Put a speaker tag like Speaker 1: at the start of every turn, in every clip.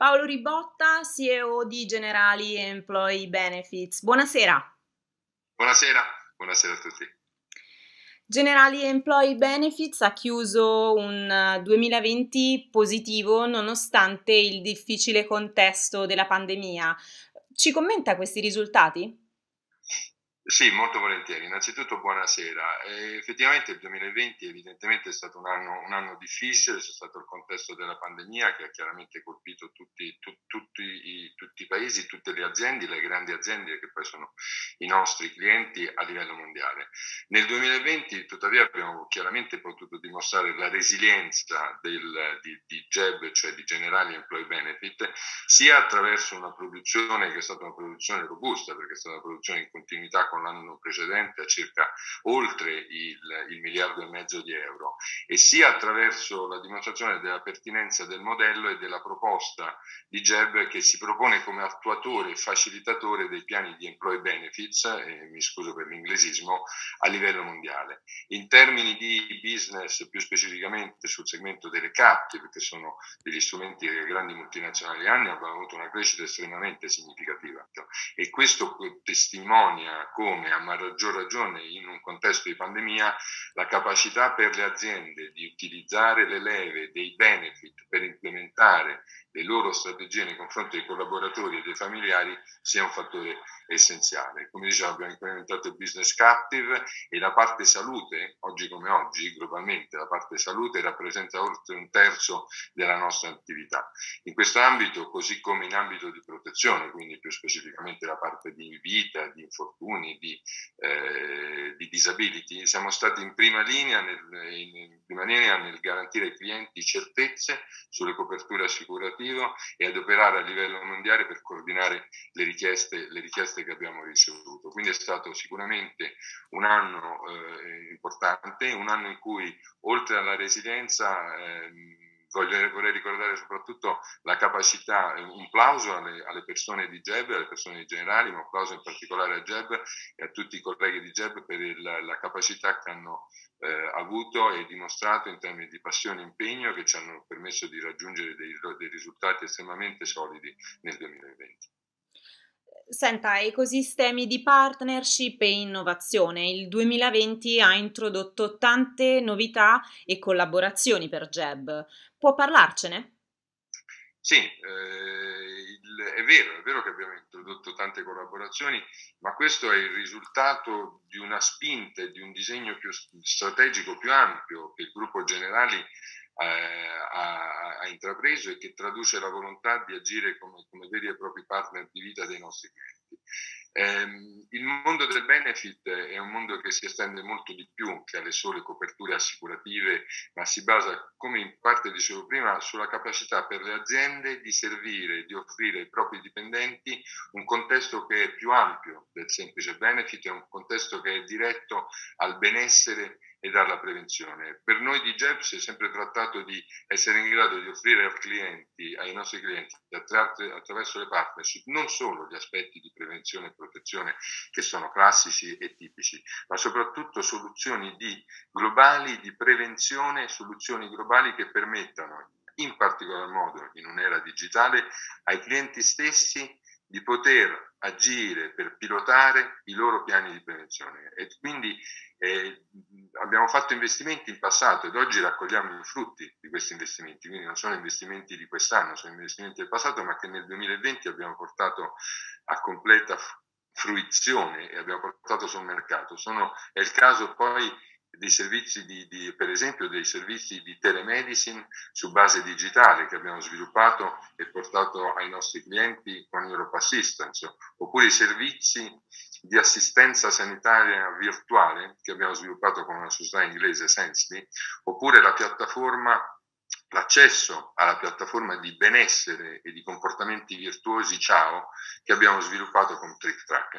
Speaker 1: Paolo Ribotta, CEO di Generali Employee Benefits. Buonasera.
Speaker 2: Buonasera, buonasera a tutti.
Speaker 1: Generali Employee Benefits ha chiuso un 2020 positivo nonostante il difficile contesto della pandemia. Ci commenta questi risultati?
Speaker 2: Sì, molto volentieri. Innanzitutto buonasera. Effettivamente il 2020 evidentemente è stato un anno difficile, c'è stato il contesto della pandemia che ha chiaramente colpito tutti i paesi, tutte le aziende, le grandi aziende che poi sono i nostri clienti a livello mondiale. Nel 2020 tuttavia abbiamo chiaramente potuto dimostrare la resilienza di GEB, cioè di Generali Employee Benefit, sia attraverso una produzione che è stata una produzione robusta, perché è stata una produzione in continuità con l'anno precedente a circa oltre il miliardo e mezzo di euro, e sia attraverso la dimostrazione della pertinenza del modello e della proposta di GEB che si propone come attuatore e facilitatore dei piani di employee benefits, mi scuso per l'inglesismo, a livello mondiale. In termini di business, più specificamente sul segmento delle captive, che sono degli strumenti che le grandi multinazionali hanno, abbiamo avuto una crescita estremamente significativa, e questo testimonia come, a maggior ragione in un contesto di pandemia, la capacità per le aziende di utilizzare le leve dei benefit per implementare le loro strategie nei confronti dei collaboratori e dei familiari sia un fattore essenziale. Come dicevo, abbiamo implementato il business captive, e la parte salute, oggi come oggi, globalmente la parte salute rappresenta oltre un terzo della nostra attività. In questo ambito, così come in ambito di protezione, quindi più specificamente la parte di vita, di infortuni, di disability, siamo stati in prima linea nel garantire ai clienti certezze sulle coperture assicurative e ad operare a livello mondiale per coordinare le richieste che abbiamo ricevuto. Quindi è stato sicuramente un anno importante, un anno in cui oltre alla resilienza vorrei ricordare soprattutto la capacità, un plauso alle persone di GEB, alle persone di Generali, ma un plauso in particolare a GEB e a tutti i colleghi di GEB per la capacità che hanno avuto e dimostrato in termini di passione e impegno, che ci hanno permesso di raggiungere dei risultati estremamente solidi nel 2020.
Speaker 1: Senta, ecosistemi di partnership e innovazione. Il 2020 ha introdotto tante novità e collaborazioni per Jeb. Può parlarcene?
Speaker 2: Sì, è vero che abbiamo introdotto tante collaborazioni, ma questo è il risultato di una spinta e di un disegno più strategico, più ampio, che il gruppo Generali ha intrapreso e che traduce la volontà di agire come veri e propri partner di vita dei nostri clienti. Il mondo del benefit è un mondo che si estende molto di più che alle sole coperture assicurative, ma si basa, come in parte dicevo prima, sulla capacità per le aziende di servire, di offrire ai propri dipendenti un contesto che è più ampio del semplice benefit, è un contesto che è diretto al benessere e alla prevenzione. Per noi di GEB si è sempre trattato di essere in grado di offrire ai nostri clienti, attraverso le partnership, non solo gli aspetti di prevenzione e protezione che sono classici e tipici, ma soprattutto soluzioni globali di prevenzione, soluzioni globali che permettano, in particolar modo in un'era digitale, ai clienti stessi di poter agire per pilotare i loro piani di prevenzione. E quindi abbiamo fatto investimenti in passato ed oggi raccogliamo i frutti di questi investimenti, quindi non sono investimenti di quest'anno, sono investimenti del passato, ma che nel 2020 abbiamo portato a completa fruizione e abbiamo portato sul mercato. È il caso poi dei servizi per esempio dei servizi di telemedicine su base digitale che abbiamo sviluppato e portato ai nostri clienti con Europe Assistance, oppure i servizi di assistenza sanitaria virtuale che abbiamo sviluppato con una società inglese, Sensely, oppure l'accesso alla piattaforma di benessere e di comportamenti virtuosi Ciao che abbiamo sviluppato con TrickTrack.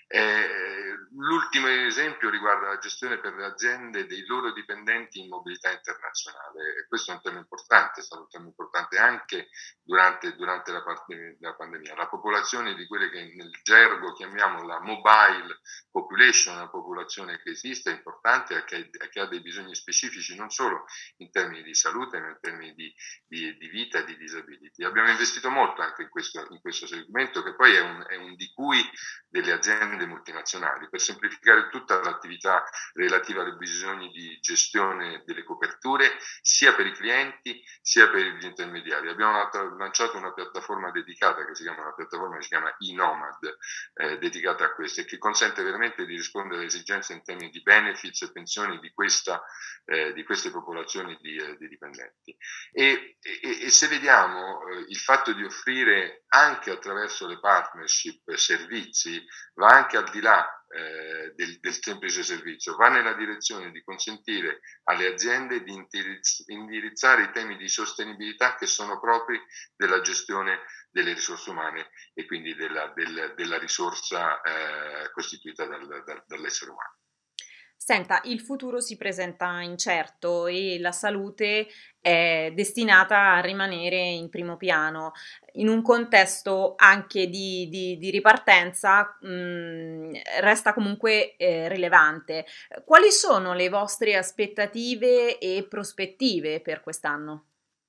Speaker 2: L'ultimo esempio riguarda la gestione per le aziende dei loro dipendenti in mobilità internazionale, e questo è un tema importante, è stato un tema importante anche durante la pandemia. La popolazione di quelle che nel gergo chiamiamo la mobile population, una popolazione che esiste, è importante e che ha dei bisogni specifici non solo in termini di salute, ma in termini problemi di vita e di disability. Abbiamo investito molto anche in questo segmento, che poi è un di cui delle aziende multinazionali, per semplificare tutta l'attività relativa ai bisogni di gestione delle coperture, sia per i clienti sia per gli intermediari. Abbiamo lanciato una piattaforma dedicata che si chiama eNomad, dedicata a questo, e che consente veramente di rispondere alle esigenze in termini di benefits e pensioni di queste popolazioni di dipendenti. E se vediamo il fatto di offrire anche attraverso le partnership servizi, va anche al di là del semplice servizio, va nella direzione di consentire alle aziende di indirizzare i temi di sostenibilità che sono propri della gestione delle risorse umane e quindi della risorsa costituita dall'essere umano.
Speaker 1: Senta, il futuro si presenta incerto e la salute è destinata a rimanere in primo piano. In un contesto anche di ripartenza, resta comunque rilevante. Quali sono le vostre aspettative e prospettive per quest'anno?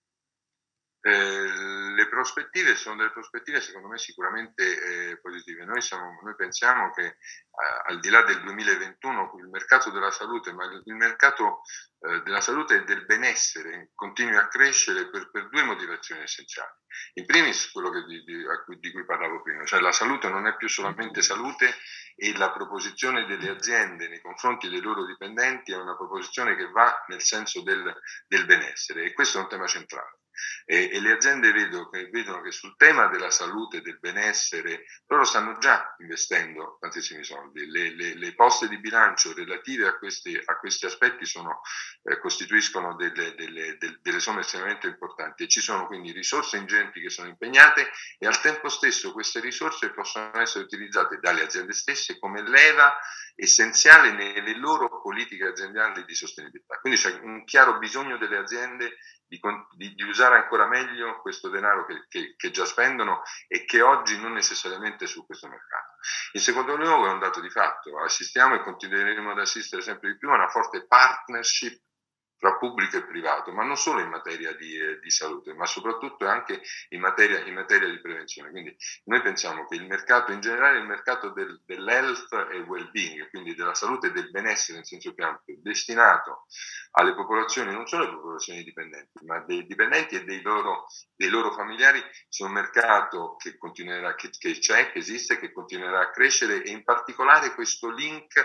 Speaker 2: Le prospettive sono delle prospettive secondo me sicuramente positive. Noi pensiamo che al di là del 2021 il mercato della salute, ma il mercato della salute e del benessere continui a crescere per due motivazioni essenziali. In primis quello di cui parlavo prima, cioè la salute non è più solamente salute, e la proposizione delle aziende nei confronti dei loro dipendenti è una proposizione che va nel senso del benessere, e questo è un tema centrale. E le aziende vedono che sul tema della salute e del benessere loro stanno già investendo tantissimi soldi. Le poste di bilancio relative a questi aspetti costituiscono delle somme estremamente importanti, e ci sono quindi risorse ingenti che sono impegnate, e al tempo stesso queste risorse possono essere utilizzate dalle aziende stesse come leva essenziale nelle loro politiche aziendali di sostenibilità. Quindi c'è un chiaro bisogno delle aziende di usare ancora meglio questo denaro che già spendono e che oggi non necessariamente è su questo mercato. In secondo luogo, è un dato di fatto: assistiamo e continueremo ad assistere sempre di più a una forte partnership tra pubblico e privato, ma non solo in materia di salute, ma soprattutto anche in materia di prevenzione. Quindi noi pensiamo che il mercato in generale, il mercato dell'health e well-being, quindi della salute e del benessere in senso più ampio, destinato alle popolazioni, non solo alle popolazioni dipendenti, ma dei dipendenti e dei loro familiari, sia un mercato che continuerà, che c'è, che esiste, che continuerà a crescere, e in particolare questo link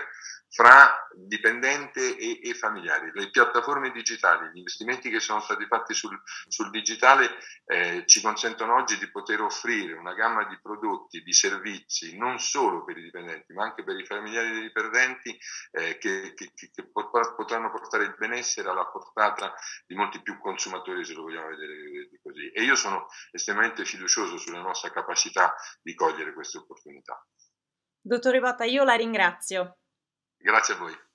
Speaker 2: fra dipendente e familiari. Le piattaforme digitali, gli investimenti che sono stati fatti sul digitale ci consentono oggi di poter offrire una gamma di prodotti, di servizi, non solo per i dipendenti, ma anche per i familiari dei dipendenti, che potranno portare il benessere alla portata di molti più consumatori, se lo vogliamo vedere così. E io sono estremamente fiducioso sulla nostra capacità di cogliere queste opportunità.
Speaker 1: Dottor Ribotta, io la ringrazio.
Speaker 2: Grazie a voi.